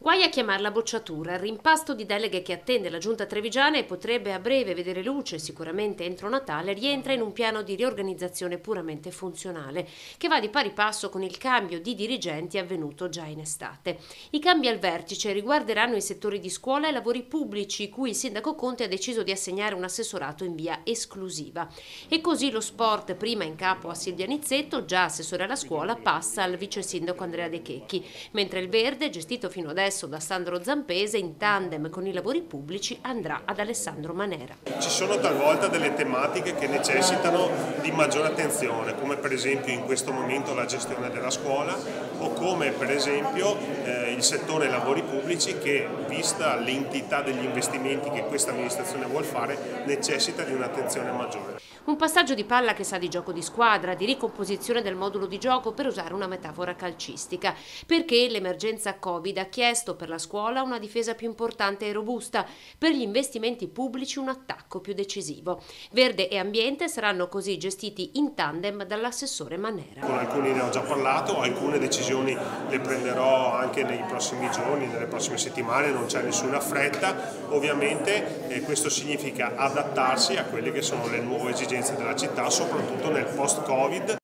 Guai a chiamarla bocciatura, il rimpasto di deleghe che attende la giunta trevigiana e potrebbe a breve vedere luce, sicuramente entro Natale, rientra in un piano di riorganizzazione puramente funzionale, che va di pari passo con il cambio di dirigenti avvenuto già in estate. I cambi al vertice riguarderanno i settori di scuola e lavori pubblici, cui il sindaco Conte ha deciso di assegnare un assessorato in via esclusiva. E così lo sport, prima in capo a Silvia Nizzetto, già assessore alla scuola, passa al vice sindaco Andrea De Checchi, mentre il verde, gestito fino adesso da Sandro Zampese, in tandem con i lavori pubblici, andrà ad Alessandro Manera. Ci sono talvolta delle tematiche che necessitano di maggiore attenzione, come per esempio in questo momento la gestione della scuola o come per esempio il settore lavori pubblici che, vista l'entità degli investimenti che questa amministrazione vuole fare, necessita di un'attenzione maggiore. Un passaggio di palla che sa di gioco di squadra, di ricomposizione del modulo di gioco, per usare una metafora calcistica, perché l'emergenza Covid ha chiesto per la scuola una difesa più importante e robusta, per gli investimenti pubblici un attacco più decisivo. Verde e ambiente saranno così gestiti in tandem dall'assessore Manera. Con alcuni ne ho già parlato, alcune decisioni le prenderò anche nei prossimi giorni, nelle prossime settimane, non c'è nessuna fretta. Ovviamente questo significa adattarsi a quelle che sono le nuove esigenze della città, soprattutto nel post-Covid.